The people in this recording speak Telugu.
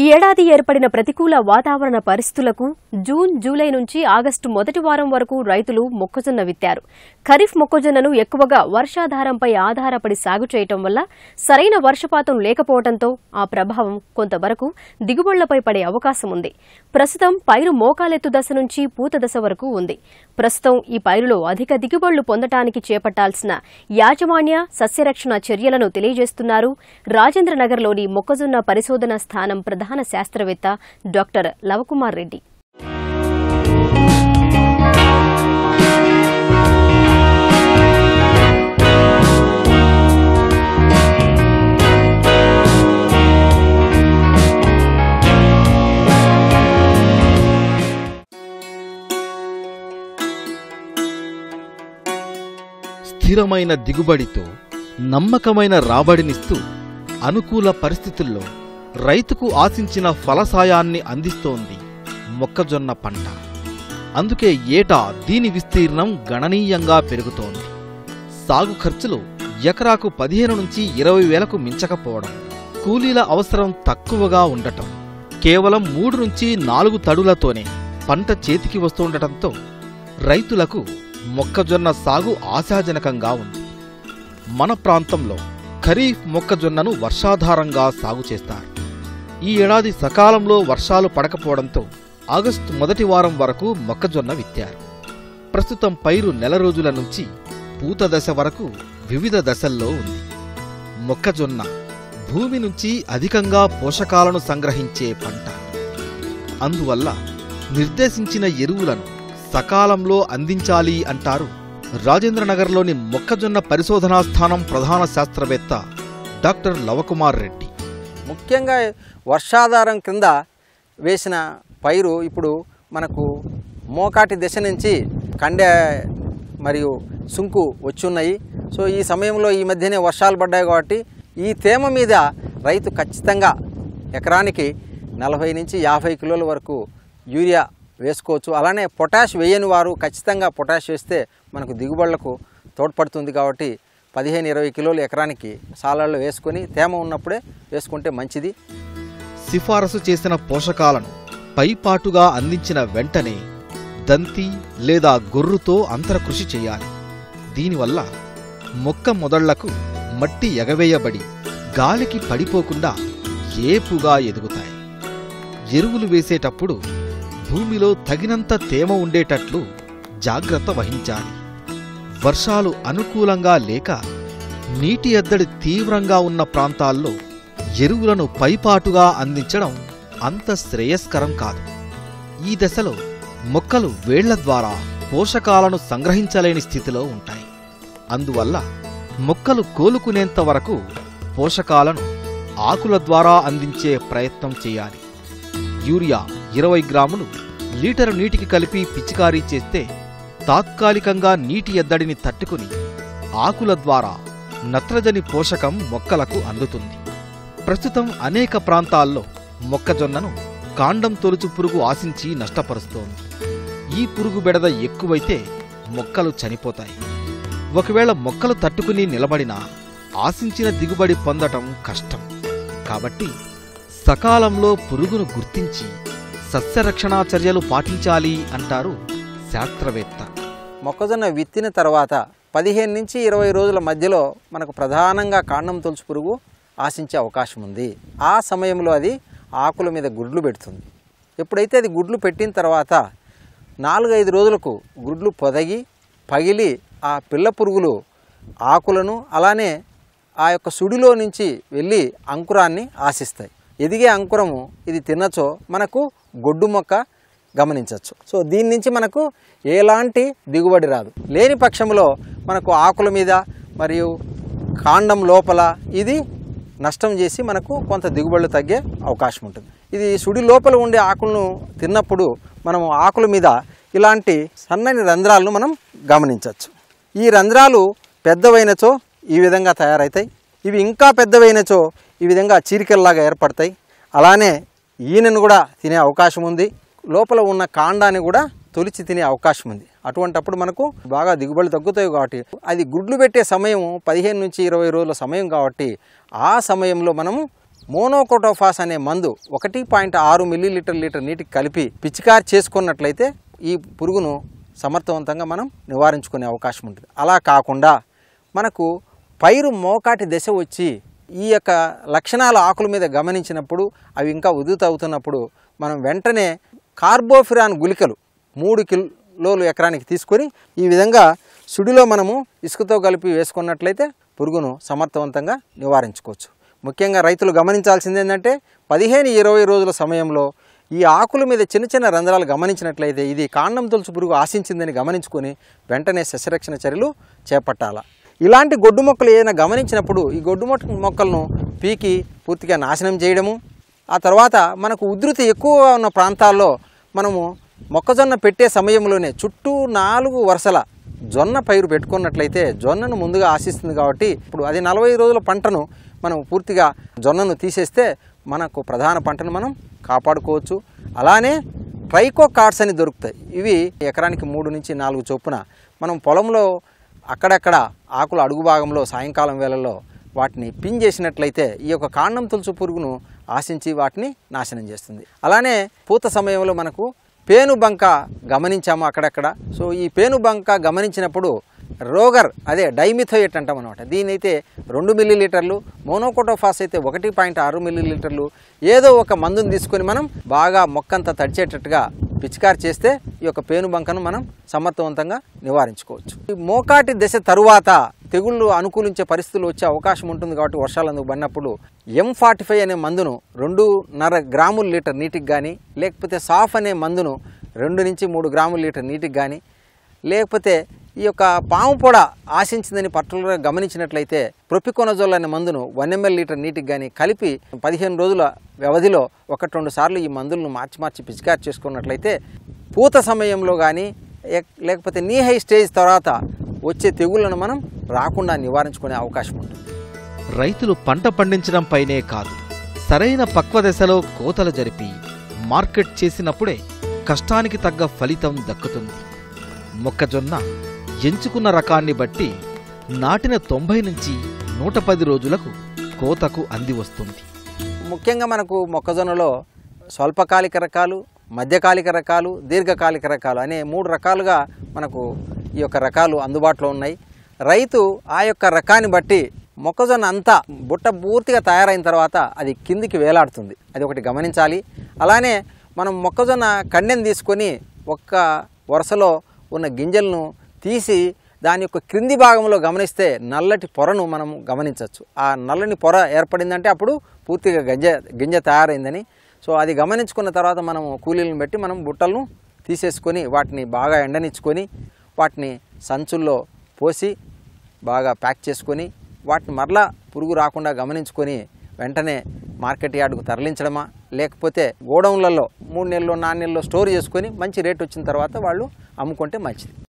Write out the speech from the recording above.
ఏడాది ఏర్పడిన ప్రతికూల వాతావరణ పరిస్థితులకు జూన్, జూలై నుంచి ఆగస్టు మొదటి వారం వరకు రైతులు మొక్కజొన్న విత్తారు. ఖరీఫ్ మొక్కజొన్నను ఎక్కువగా వర్షాధారంపై ఆధారపడి సాగు చేయటం వల్ల సరైన వర్షపాతం లేకపోవడంతో ఆ ప్రభావం కొంతవరకు దిగుబడులపై పడే అవకాశం ఉంది. ప్రస్తుతం పైరు మోకాలెత్తు దశ నుంచి పూత దశ వరకు ఉంది. ప్రస్తుతం ఈ పైరులో అధిక దిగుబడులు పొందటానికి చేపట్టాల్సిన యాజమాన్య సస్యరక్షణ చర్యలను తెలియజేస్తున్నారు రాజేంద్రనగర్లోని మొక్కజొన్న పరిశోధనా స్థానం ప్రధాన శాస్త్రవేత్త డాక్టర్ లవకుమార్ రెడ్డి. స్థిరమైన దిగుబడితో నమ్మకమైన రాబడినిస్తూ అనుకూల పరిస్థితుల్లో రైతుకు ఆశించిన ఫలసాయాన్ని అందిస్తోంది మొక్కజొన్న పంట. అందుకే ఏటా దీని విస్తీర్ణం గణనీయంగా పెరుగుతోంది. సాగు ఖర్చులు ఎకరాకు 15 నుంచి 20 వేలకు మించకపోవడం, కూలీల అవసరం తక్కువగా ఉండటం, కేవలం 3 నుంచి 4 తడులతోనే పంట చేతికి వస్తుండటంతో రైతులకు మొక్కజొన్న సాగు ఆశాజనకంగా ఉంది. మన ప్రాంతంలో ఖరీఫ్ మొక్కజొన్నను వర్షాధారంగా సాగు చేస్తారు. ఈ ఏడాది సకాలంలో వర్షాలు పడకపోవడంతో ఆగస్టు మొదటి వారం వరకు మొక్కజొన్న విత్తారు. ప్రస్తుతం పైరు నెల రోజుల నుంచి పూత దశ వరకు వివిధ దశల్లో ఉంది. మొక్కజొన్న భూమి నుంచి అధికంగా పోషకాలను సంగ్రహించే పంట. అందువల్ల నిర్దేశించిన ఎరువులను సకాలంలో అందించాలి అంటారు రాజేంద్రనగర్లోని మొక్కజొన్న పరిశోధనా స్థానం ప్రధాన శాస్త్రవేత్త డాక్టర్ లవకుమార్ రెడ్డి. ముఖ్యంగా వర్షాధారం కింద వేసిన పైరు ఇప్పుడు మనకు మోకాటి దశ నుంచి కండె మరియు సుంకు వచ్చున్నాయి. సో ఈ సమయంలో ఈ మధ్యనే వర్షాలు పడ్డాయి కాబట్టి ఈ తేమ మీద రైతు ఖచ్చితంగా ఎకరానికి 40 నుంచి 50 కిలోల వరకు యూరియా వేసుకోవచ్చు. అలానే పొటాష్ వేయని వారు ఖచ్చితంగా పొటాష్ వేస్తే మనకు దిగుబడులకు తోడ్పడుతుంది. కాబట్టి 15-20 కిలోలు ఎకరానికి సాలాల్లో వేసుకొని తేమ ఉన్నప్పుడే వేసుకుంటే మంచిది. సిఫారసు చేసిన పోషకాలను పైపాటుగా అందించిన వెంటనే దంతి లేదా గొర్రుతో అంతరకృషి చేయాలి. దీనివల్ల మొక్క మొదళ్లకు మట్టి ఎగవేయబడి గాలికి పడిపోకుండా ఏపుగా ఎదుగుతాయి. ఎరువులు వేసేటప్పుడు భూమిలో తగినంత తేమ ఉండేటట్లు జాగ్రత్త వహించాలి. వర్షాలు అనుకూలంగా లేక నీటి ఎద్దడి తీవ్రంగా ఉన్న ప్రాంతాల్లో ఎరువులను పైపాటుగా అందించడం అంత శ్రేయస్కరం కాదు. ఈ దశలో మొక్కలు వేళ్ల ద్వారా పోషకాలను సంగ్రహించలేని స్థితిలో ఉంటాయి. అందువల్ల మొక్కలు కోలుకునేంత వరకు పోషకాలను ఆకుల ద్వారా అందించే ప్రయత్నం చేయాలి. యూరియా 20 గ్రాములు లీటరు నీటికి కలిపి పిచికారీ చేస్తే తాత్కాలికంగా నీటి ఎద్దడిని తట్టుకుని ఆకుల ద్వారా నత్రజని పోషకం మొక్కలకు అందుతుంది. ప్రస్తుతం అనేక ప్రాంతాల్లో మొక్కజొన్నను కాండం తొలుచు పురుగు ఆశించి నష్టపరుస్తోంది. ఈ పురుగు బెడద ఎక్కువైతే మొక్కలు చనిపోతాయి. ఒకవేళ మొక్కలు తట్టుకుని నిలబడినా ఆశించిన దిగుబడి పొందటం కష్టం. కాబట్టి సకాలంలో పురుగును గుర్తించి సస్యరక్షణా చర్యలు పాటించాలి అంటారు శాస్త్రవేత్త. మొక్కజొన్న విత్తిన తర్వాత 15 నుంచి 20 రోజుల మధ్యలో మనకు ప్రధానంగా కాండం తొలుచు పురుగు ఆశించే అవకాశం ఉంది. ఆ సమయంలో అది ఆకుల మీద గుడ్లు పెడుతుంది. ఎప్పుడైతే అది గుడ్లు పెట్టిన తర్వాత 4-5 రోజులకు గుడ్లు పొదగి పగిలి ఆ పిల్ల పురుగులు ఆకులను అలానే ఆ యొక్క సుడిలో నుంచి వెళ్ళి అంకురాన్ని ఆశిస్తాయి. ఎదిగే అంకురము ఇది తినచో మనకు గొడ్డు మొక్క గమనించవచ్చు. సో దీని నుంచి మనకు ఎలాంటి దిగుబడి రాదు. లేని పక్షంలో మనకు ఆకుల మీద మరియు కాండం లోపల ఇది నష్టం చేసి మనకు కొంత దిగుబడులు తగ్గే అవకాశం ఉంటుంది. ఇది సుడి లోపల ఉండే ఆకులను తిన్నప్పుడు మనము ఆకుల మీద ఇలాంటి సన్నని రంధ్రాలను మనం గమనించవచ్చు. ఈ రంధ్రాలు పెద్దవైనచో ఈ విధంగా తయారవుతాయి. ఇవి ఇంకా పెద్దవైనచో ఈ విధంగా చీరికల్లాగా ఏర్పడతాయి. అలానే ఈనెను కూడా తినే అవకాశం ఉంది. లోపల ఉన్న కాండాన్ని కూడా తొలిచి తినే అవకాశం ఉంది. అటువంటప్పుడు మనకు బాగా దిగుబడులు తగ్గుతాయి. కాబట్టి అది గుడ్లు పెట్టే సమయం 15 నుంచి 20 రోజుల సమయం కాబట్టి ఆ సమయంలో మనము మోనోకోటోఫాస్ అనే మందు 1.6 మిల్లీలీటర్ నీటికి కలిపి పిచికారి చేసుకున్నట్లయితే ఈ పురుగును సమర్థవంతంగా మనం నివారించుకునే అవకాశం ఉంటుంది. అలా కాకుండా మనకు పైరు మోకాటి దశ వచ్చి ఈ యొక్క లక్షణాలు ఆకుల మీద గమనించినప్పుడు అవి ఇంకా ఉధృతి అవుతున్నప్పుడు మనం వెంటనే కార్బోఫిరాన్ గుళికలు 3 కిలోలు ఎకరానికి తీసుకొని ఈ విధంగా సుడిలో మనము ఇసుకతో కలిపి వేసుకున్నట్లయితే పురుగును సమర్థవంతంగా నివారించుకోవచ్చు. ముఖ్యంగా రైతులు గమనించాల్సింది ఏంటంటే 15-20 రోజుల సమయంలో ఈ ఆకుల మీద చిన్న చిన్న రంధ్రాలు గమనించినట్లయితే ఇది కాండం తొలుచు పురుగు ఆశించిందని గమనించుకొని వెంటనే సస్యరక్షణ చర్యలు చేపట్టాలి. ఇలాంటి గొడ్డు మొక్కలు ఏదైనా గమనించినప్పుడు ఈ గొడ్డు మొక్కలను పీకి పూర్తిగా నాశనం చేయడము, ఆ తర్వాత మనకు ఉధృతి ఎక్కువగా ఉన్న ప్రాంతాల్లో మనము మొక్కజొన్న పెట్టే సమయంలోనే చుట్టూ 4 వరుసల జొన్న పైరు పెట్టుకున్నట్లయితే జొన్నను ముందుగా ఆశిస్తుంది కాబట్టి ఇప్పుడు అది 40 రోజుల పంటను మనం పూర్తిగా జొన్నను తీసేస్తే మనకు ప్రధాన పంటను మనం కాపాడుకోవచ్చు. అలానే ట్రైకోకార్డ్స్ అని దొరుకుతాయి. ఇవి ఎకరానికి 3 నుంచి 4 చొప్పున మనం పొలంలో అక్కడక్కడ ఆకుల అడుగు భాగంలో సాయంకాలం వేళల్లో వాటిని పిన్ చేసినట్లయితే ఈ యొక్క కాండం తొలుచు పురుగును ఆశించి వాటిని నాశనం చేస్తుంది. అలానే పూత సమయంలో మనకు పేనుబంక గమనించాము అక్కడక్కడ. సో ఈ పేనుబంక గమనించినప్పుడు రోగర్ అదే డైమిథోయేట్ అంటాం అనమాట. దీనైతే 2 మిల్లీలీటర్లు, మోనోకోటోఫాస్ అయితే 1.6 మిల్లీలీటర్లు ఏదో ఒక మందుని తీసుకొని మనం బాగా మొక్కంతా తడిచేటట్టుగా పిచికారి చేస్తే ఈ యొక్క పేనుబంకను మనం సమర్థవంతంగా నివారించుకోవచ్చు. ఈ మోకాటి దశ తరువాత తెగుళ్ళు అనుకూలించే పరిస్థితులు వచ్చే అవకాశం ఉంటుంది కాబట్టి వర్షాలు అందుకు పడినప్పుడు M45 అనే మందును 2.5 గ్రాముల లీటర్ నీటికి కానీ, లేకపోతే సాఫ్ అనే మందును 2 నుంచి 3 గ్రాముల లీటర్ నీటికి కానీ, లేకపోతే ఈ యొక్క పాము పొడ ఆశించిందని పర్టికులర్గా గమనించినట్లయితే ప్రొపికోనజోల్ అనే మందును 1 ml లీటర్ నీటికి కానీ కలిపి 15 రోజుల వ్యవధిలో 1-2 సార్లు ఈ మందులను మార్చి పిచికారి చేసుకున్నట్లయితే పూత సమయంలో కానీ లేకపోతే నీ హై స్టేజ్ తర్వాత వచ్చే తెగుళ్లను మనం రాకుండా నివారించుకునే అవకాశం ఉంటుంది. రైతులు పంట పండించడంపైనే కాదు, సరైన పక్వ దశలో కోతలు జరిపి మార్కెట్ చేసినప్పుడే కష్టానికి తగ్గ ఫలితం దక్కుతుంది. మొక్కజొన్న ఎంచుకున్న రకాన్ని బట్టి నాటిన 90 నుంచి 110 రోజులకు కోతకు అంది వస్తుంది. ముఖ్యంగా మనకు మొక్కజొన్నలో స్వల్పకాలిక రకాలు, మధ్యకాలిక రకాలు, దీర్ఘకాలిక రకాలు అనే 3 రకాలుగా మనకు ఈ యొక్క రకాలు అందుబాటులో ఉన్నాయి. రైతు ఆ యొక్క రకాన్ని బట్టి మొక్కజొన్న అంతా బుట్ట పూర్తిగా తయారైన తర్వాత అది కిందికి వేలాడుతుంది, అది ఒకటి గమనించాలి. అలానే మనం మొక్కజొన్న కండెను తీసుకొని ఒక్క వరుసలో ఉన్న గింజలను తీసి దాని యొక్క క్రింది భాగంలో గమనిస్తే నల్లటి పొరను మనం గమనించవచ్చు. ఆ నల్లని పొర ఏర్పడిందంటే అప్పుడు పూర్తిగా గింజ తయారైందని. సో అది గమనించుకున్న తర్వాత మనం కూలీలను పెట్టి మనం బుట్టలను తీసేసుకొని వాటిని బాగా ఎండనిచ్చుకొని వాటిని సంచుల్లో పోసి బాగా ప్యాక్ చేసుకొని వాటిని మరలా పురుగు రాకుండా గమనించుకొని వెంటనే మార్కెట్ యార్డుకు తరలించడమా, లేకపోతే గోడౌన్లలో 3 నెలలు 4 నెలలు స్టోర్ చేసుకొని మంచి రేట్ వచ్చిన తర్వాత వాళ్ళు అమ్ముకుంటే మంచిది.